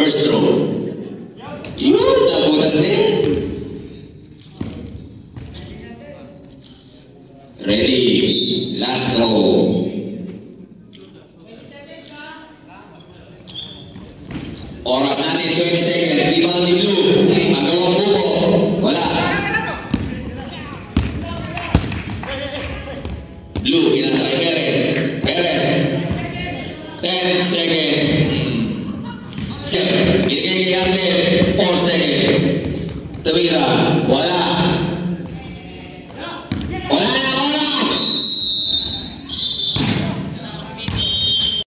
First throw. Yun, nabutas din. Ready. Last throw. Oras natin, 20 seconds. Rebound ni Blue. Magawang buko. Wala. Blue, pinasa kay Perez. Perez. 10 seconds. Binigay kay Yandel. 4 seconds. Tumira. Wala.